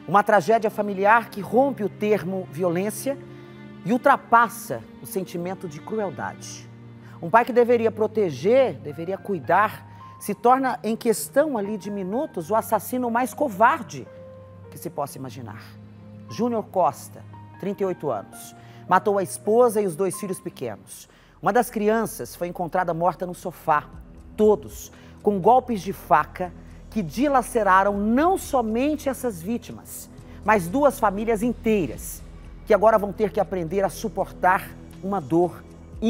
Uma tragédia familiar que rompe o termo violência e ultrapassa o sentimento de crueldade. Um pai que deveria proteger, deveria cuidar, se torna em questão ali de minutos o assassino mais covarde que se possa imaginar. Júnior Costa, 38 anos, matou a esposa e os 2 filhos pequenos. Uma das crianças foi encontrada morta no sofá, todos com golpes de faca que dilaceraram não somente essas vítimas, mas 2 famílias inteiras, que agora vão ter que aprender a suportar uma dor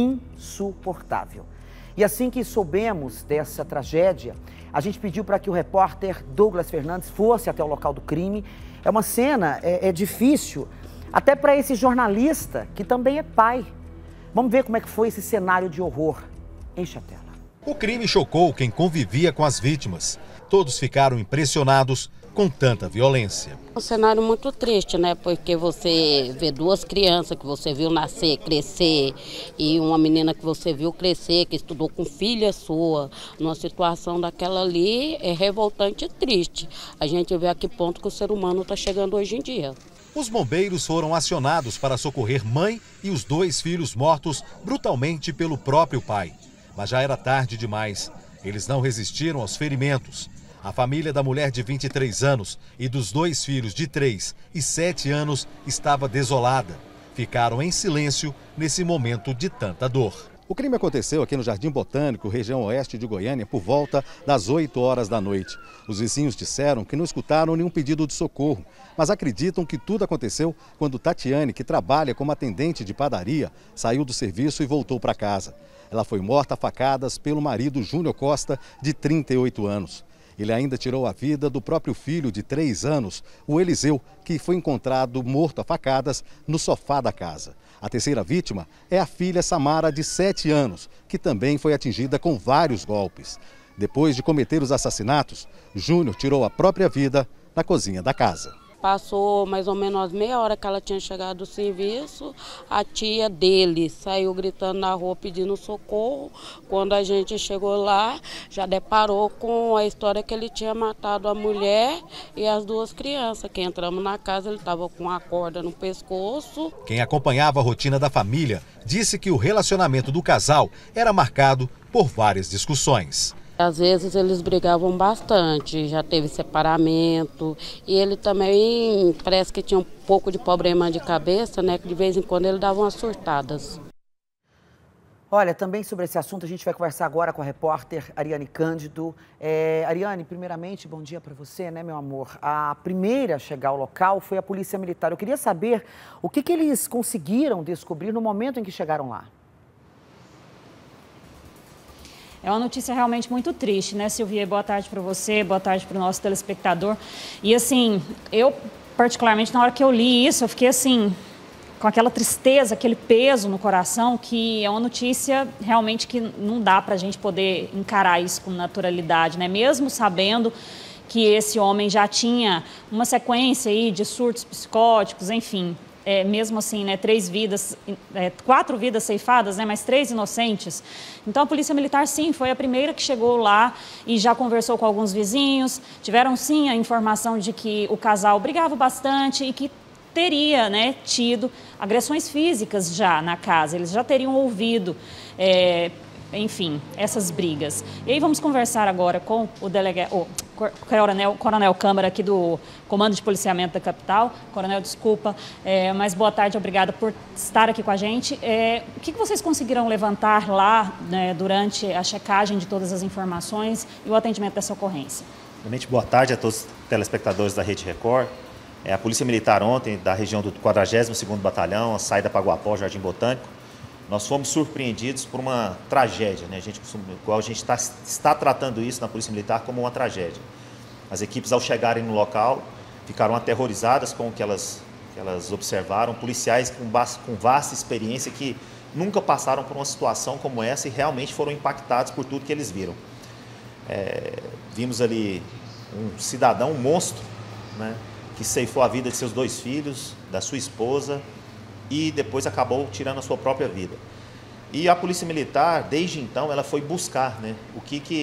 insuportável. E assim que soubemos dessa tragédia, a gente pediu para que o repórter Douglas Fernandes fosse até o local do crime. É uma cena, difícil, até para esse jornalista, que também é pai. Vamos ver como é que foi esse cenário de horror. Enche a tela. O crime chocou quem convivia com as vítimas. Todos ficaram impressionados com tanta violência. Um cenário muito triste, né? Porque você vê 2 crianças que você viu nascer, crescer, e uma menina que você viu crescer, que estudou com filha sua, numa situação daquela ali, é revoltante e triste. A gente vê a que ponto que o ser humano está chegando hoje em dia. Os bombeiros foram acionados para socorrer mãe e os 2 filhos mortos brutalmente pelo próprio pai. Mas já era tarde demais. Eles não resistiram aos ferimentos. A família da mulher de 23 anos e dos 2 filhos de 3 e 7 anos estava desolada. Ficaram em silêncio nesse momento de tanta dor. O crime aconteceu aqui no Jardim Botânico, região oeste de Goiânia, por volta das 8 horas da noite. Os vizinhos disseram que não escutaram nenhum pedido de socorro, mas acreditam que tudo aconteceu quando Tatiane, que trabalha como atendente de padaria, saiu do serviço e voltou para casa. Ela foi morta a facadas pelo marido Júnior Costa, de 38 anos. Ele ainda tirou a vida do próprio filho de 3 anos, o Eliseu, que foi encontrado morto a facadas no sofá da casa. A terceira vítima é a filha Samara, de 7 anos, que também foi atingida com vários golpes. Depois de cometer os assassinatos, Júnior tirou a própria vida na cozinha da casa. Passou mais ou menos meia hora que ela tinha chegado do serviço, a tia dele saiu gritando na rua pedindo socorro. Quando a gente chegou lá, já deparou com a história que ele tinha matado a mulher e as 2 crianças. Que entramos na casa, ele estava com a corda no pescoço. Quem acompanhava a rotina da família disse que o relacionamento do casal era marcado por várias discussões. Às vezes eles brigavam bastante, já teve separamento, e ele também parece que tinha um pouco de problema de cabeça, né? Que de vez em quando ele dava umas surtadas. Olha, também sobre esse assunto a gente vai conversar agora com a repórter Ariane Cândido. Ariane, primeiramente, bom dia para você, né, meu amor? A primeira a chegar ao local foi a Polícia Militar. Eu queria saber o que eles conseguiram descobrir no momento em que chegaram lá. É uma notícia realmente muito triste, né, Silvia? Boa tarde para você, boa tarde para o nosso telespectador. E assim, eu particularmente, na hora que eu li isso, eu fiquei assim, com aquela tristeza, aquele peso no coração, que é uma notícia realmente que não dá para a gente poder encarar isso com naturalidade, né? Mesmo sabendo que esse homem já tinha uma sequência aí de surtos psicóticos, enfim. Mesmo assim, né, 4 vidas ceifadas, né, mas 3 inocentes. Então, a Polícia Militar, sim, foi a primeira que chegou lá e já conversou com alguns vizinhos. Tiveram, sim, a informação de que o casal brigava bastante e que teria, né, tido agressões físicas já na casa. Eles já teriam ouvido, enfim, essas brigas. E aí vamos conversar agora com o Coronel Câmara aqui do Comando de Policiamento da Capital. Coronel, desculpa, mas boa tarde, obrigada por estar aqui com a gente. O que vocês conseguiram levantar lá, né, durante a checagem de todas as informações e o atendimento dessa ocorrência? Primeiramente, boa tarde a todos os telespectadores da Rede Record. A Polícia Militar ontem, da região do 42º Batalhão, a saída para Guapó, Jardim Botânico, nós fomos surpreendidos por uma tragédia, né? A gente está tratando isso na Polícia Militar como uma tragédia. As equipes, ao chegarem no local, ficaram aterrorizadas com o que elas observaram, policiais com vasta experiência que nunca passaram por uma situação como essa e realmente foram impactados por tudo que eles viram. Vimos ali um cidadão, um monstro, né, que ceifou a vida de seus 2 filhos, da sua esposa, e depois acabou tirando a sua própria vida. E a Polícia Militar, desde então, ela foi buscar, né, o que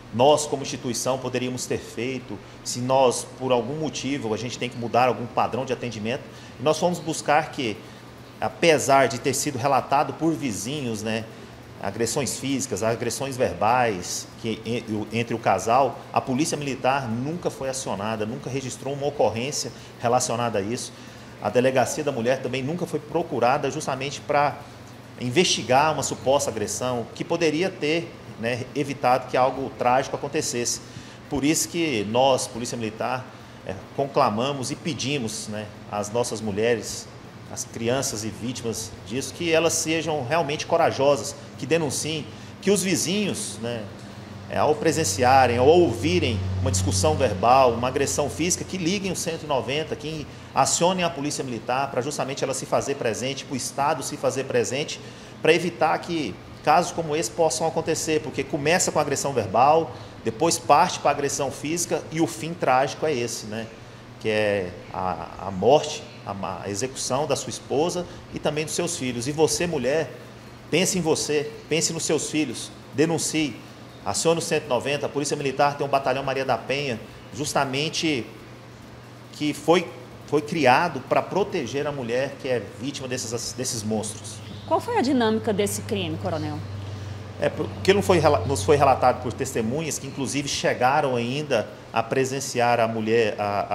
nós, como instituição, poderíamos ter feito, se nós, por algum motivo, a gente tem que mudar algum padrão de atendimento. E nós fomos buscar que, apesar de ter sido relatado por vizinhos, né, agressões físicas, agressões verbais entre o casal, a Polícia Militar nunca foi acionada, nunca registrou uma ocorrência relacionada a isso. A Delegacia da Mulher também nunca foi procurada justamente para investigar uma suposta agressão que poderia ter, né, evitado que algo trágico acontecesse. Por isso que nós, Polícia Militar, conclamamos e pedimos, né, às nossas mulheres, as crianças e vítimas disso, que elas sejam realmente corajosas, que denunciem, que os vizinhos, né, ao presenciarem ou ouvirem uma discussão verbal, uma agressão física, que liguem o 190, que acionem a Polícia Militar para justamente ela se fazer presente, para o Estado se fazer presente, para evitar que casos como esse possam acontecer, porque começa com a agressão verbal, depois parte para a agressão física e o fim trágico é esse, né, que é a morte, a execução da sua esposa e também dos seus filhos. E você, mulher, pense em você, pense nos seus filhos, denuncie, acione o 190, a Polícia Militar tem um batalhão Maria da Penha, justamente que foi criado para proteger a mulher que é vítima desses monstros. Qual foi a dinâmica desse crime, coronel? Porque nos foi relatado por testemunhas que inclusive chegaram ainda a presenciar a mulher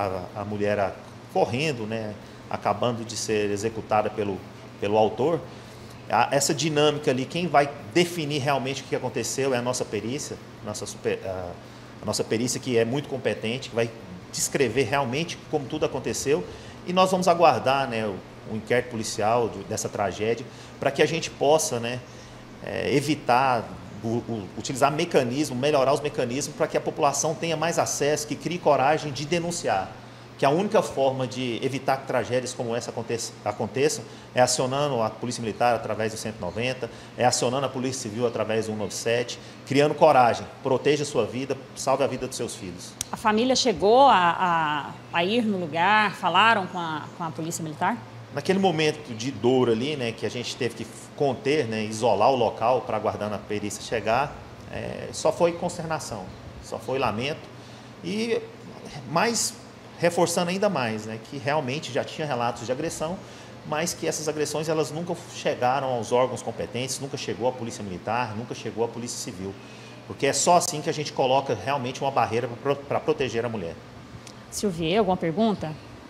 correndo, né, acabando de ser executada pelo autor. Essa dinâmica ali, quem vai definir realmente o que aconteceu é a nossa perícia, a nossa perícia, que é muito competente, que vai descrever realmente como tudo aconteceu, e nós vamos aguardar, né, o inquérito policial dessa tragédia, para que a gente possa, né, evitar, utilizar mecanismos, melhorar os mecanismos para que a população tenha mais acesso, que crie coragem de denunciar. Que a única forma de evitar que tragédias como essa aconteçam é acionando a Polícia Militar através do 190, é acionando a Polícia Civil através do 197, criando coragem, proteja a sua vida, salve a vida dos seus filhos. A família chegou a ir no lugar, falaram com a Polícia Militar? Naquele momento de dor ali, né, que a gente teve que conter, né, isolar o local para aguardar a perícia chegar, só foi consternação, só foi lamento e mais reforçando ainda mais, né, que realmente já tinha relatos de agressão, mas que essas agressões elas nunca chegaram aos órgãos competentes, nunca chegou à Polícia Militar, nunca chegou à Polícia Civil, porque é só assim que a gente coloca realmente uma barreira para proteger a mulher. Silvia, alguma pergunta?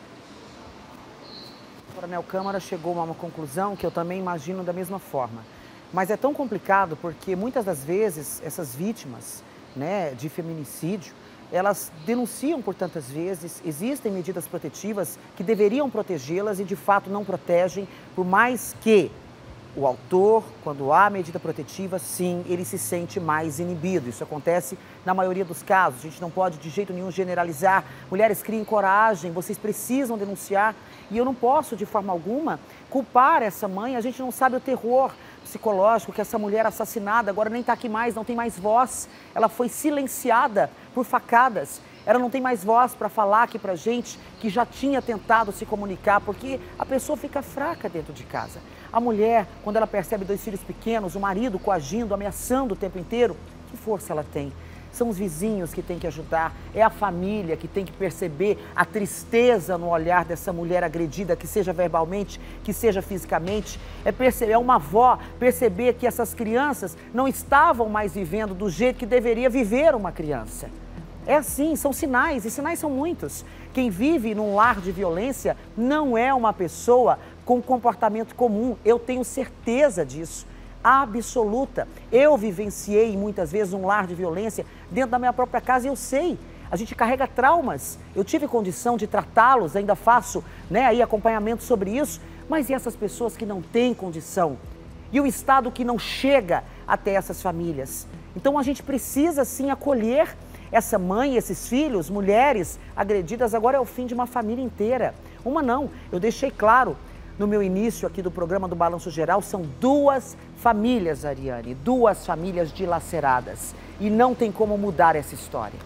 O Coronel Câmara chegou a uma conclusão que eu também imagino da mesma forma. Mas é tão complicado porque muitas das vezes essas vítimas, né, de feminicídio, elas denunciam por tantas vezes, existem medidas protetivas que deveriam protegê-las e de fato não protegem, por mais que o autor, quando há medida protetiva, sim, ele se sente mais inibido. Isso acontece na maioria dos casos, a gente não pode de jeito nenhum generalizar. Mulheres, criem coragem, vocês precisam denunciar e eu não posso de forma alguma culpar essa mãe, a gente não sabe o terror psicológico que essa mulher assassinada agora nem está aqui mais, não tem mais voz, ela foi silenciada por facadas, ela não tem mais voz para falar aqui para gente que já tinha tentado se comunicar, porque a pessoa fica fraca dentro de casa. A mulher, quando ela percebe 2 filhos pequenos, o marido coagindo, ameaçando o tempo inteiro, que força ela tem? São os vizinhos que têm que ajudar, é a família que tem que perceber a tristeza no olhar dessa mulher agredida, que seja verbalmente, que seja fisicamente. É uma avó perceber que essas crianças não estavam mais vivendo do jeito que deveria viver uma criança. É assim, são sinais, e sinais são muitos. Quem vive num lar de violência não é uma pessoa com comportamento comum, eu tenho certeza disso. Absoluta. Eu vivenciei muitas vezes um lar de violência dentro da minha própria casa e eu sei, a gente carrega traumas, eu tive condição de tratá-los, ainda faço, né, aí acompanhamento sobre isso, mas e essas pessoas que não têm condição? E o Estado que não chega até essas famílias? Então a gente precisa sim acolher essa mãe, esses filhos, mulheres agredidas. Agora é o fim de uma família inteira. Uma não, eu deixei claro no meu início aqui do programa do Balanço Geral, são 2 famílias, Ariane, 2 famílias dilaceradas. E não tem como mudar essa história.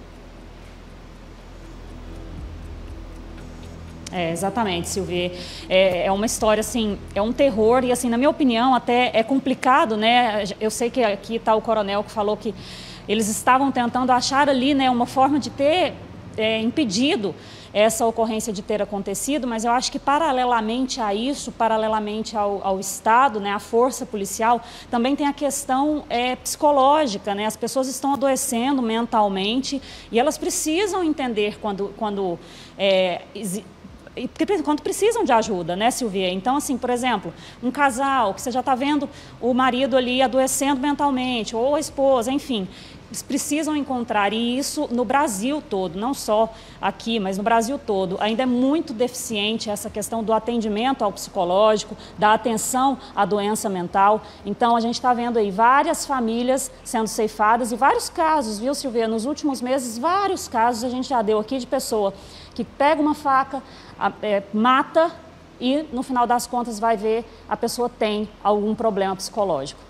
Exatamente, Silvia. É uma história, assim, é um terror e, assim, na minha opinião, até é complicado, né? Eu sei que aqui está o coronel que falou que eles estavam tentando achar ali, né, uma forma de ter impedido essa ocorrência de ter acontecido, mas eu acho que paralelamente a isso, paralelamente ao Estado, né, à força policial, também tem a questão psicológica, né? As pessoas estão adoecendo mentalmente e elas precisam entender quando precisam de ajuda, né, Silvia? Então, assim, por exemplo, um casal que você já está vendo o marido ali adoecendo mentalmente, ou a esposa, enfim, eles precisam encontrar, e isso no Brasil todo, não só aqui, mas no Brasil todo, ainda é muito deficiente essa questão do atendimento ao psicológico, da atenção à doença mental. Então, a gente está vendo aí várias famílias sendo ceifadas e vários casos, viu, Silvia? Nos últimos meses, vários casos a gente já deu aqui de pessoa que pega uma faca, mata e, no final das contas, vai ver a pessoa tem algum problema psicológico.